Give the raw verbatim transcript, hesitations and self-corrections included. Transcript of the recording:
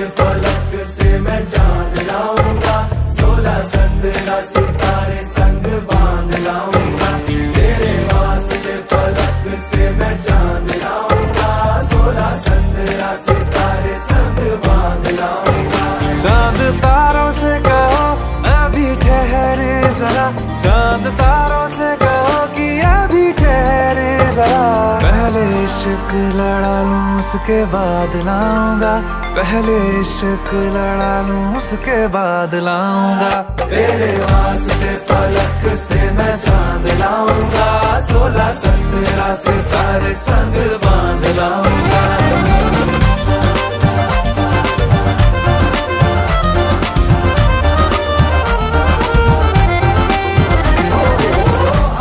फलक से मैं चांद लाऊंगा, सोलह संद्रा सितारे संग बांध लाऊंगा। तेरे वास्ते फलक से मैं चांद लाऊंगा, सोलह संद्रा सितारे संग बांध लाऊंगा। चांद तारों से कहो अभी ठहरे जरा, चांद तारों से कहो कि अभी ठहरे जरा। पहले इश्क लड़ा लूं उसके बाद लाऊंगा, पहले इश्क लड़ा लूं उसके बाद लाऊंगा। तेरे वास्ते फलक से मैं चांद लाऊंगा, सोलह संद्रा सितारे संग